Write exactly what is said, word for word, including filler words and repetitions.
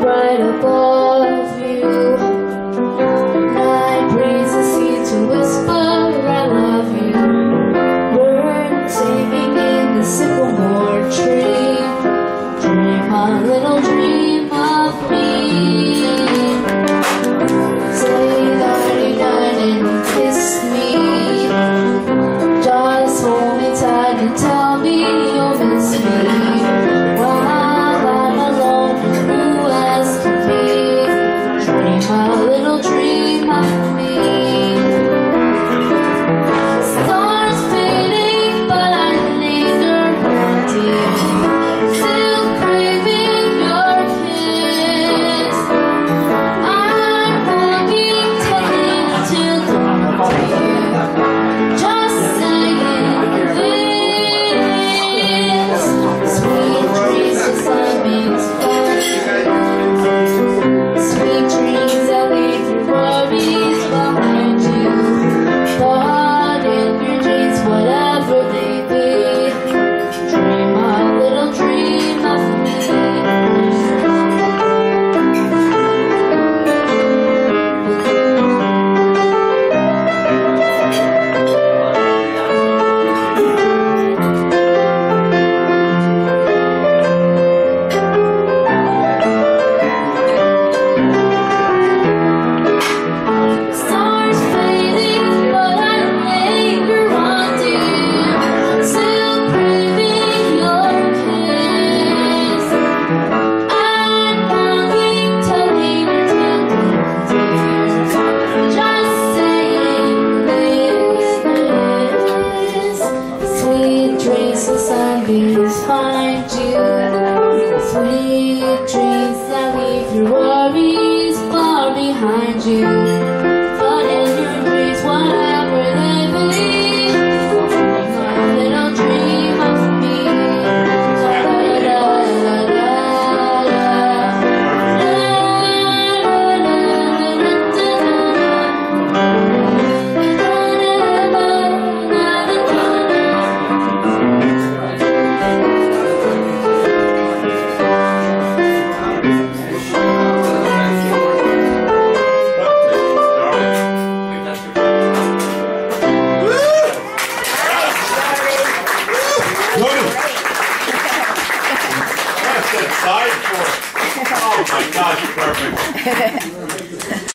right above you. Night breezes seem to whisper, I love you. Birds singing in the sycamore tree. Dream a little dream of me. Say nighty-night and kiss me. Just hold me tight and tell me you'll miss me. While I'm alone, who else can be? Dream a little dream of me. Stars fading, but I linger wanting, still craving your kiss. I'm longing to live till dawn to you. Just saying this. Sweet dreams of sunbeams fall. Sweet dreams that leave your worries behind you. But in your dreams, whatever they be, dream a little dream of me. Stars fading, but I linger wanting, still craving your kiss. I'm longing to linger till dawn to you. Just saying this. Sweet dreams of sunbeams find you. Sweet dreams that leave your worries far behind you. But in your dreams, whatever they be, a little dream of me. La la la la la la. La la Jodi! That's a side for it. Oh my gosh, perfect.